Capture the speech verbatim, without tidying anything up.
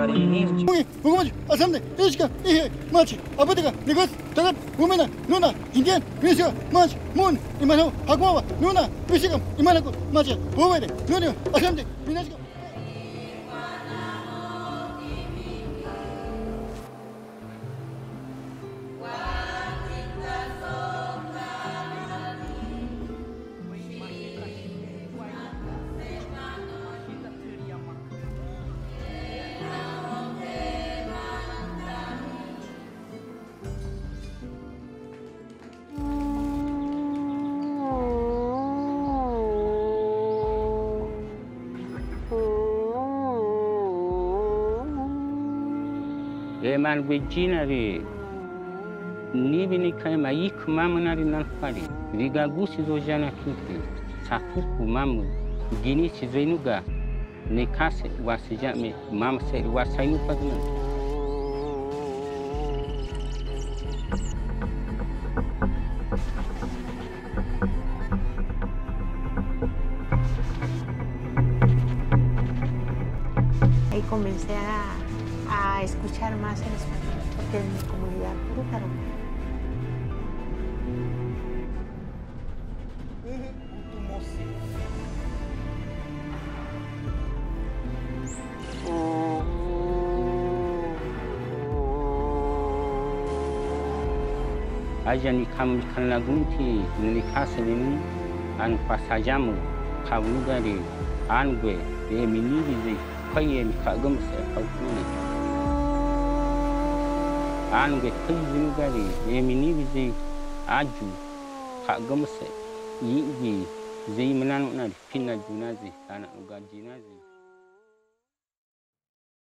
Agora menino. Ui, asamde, ishka, ihe, machi, abadega, negas, tagat, umena, nuna, indian, misha, mach, mun, imano, hagwawa, nuna, mishigam, imanako, machi, uwede, nuna, asamde, minashka. Man vejinari ni bini kai ma ik mamunari nan fari riga gusi zo jana kinti safuku mamu gini si zenuga ne kase wasija me mam se wasainu pagna y comencé a a escuchar más en español, porque en mi comunidad púrtaro. Aja ni kam kan lagunti ni kaseni an pasajamu kawugari angwe de miniri zai kayen kagam se kawuni angwe kayini gari de miniri zai aju kagam se yi zai manan na pinna junazi ana ugajinazi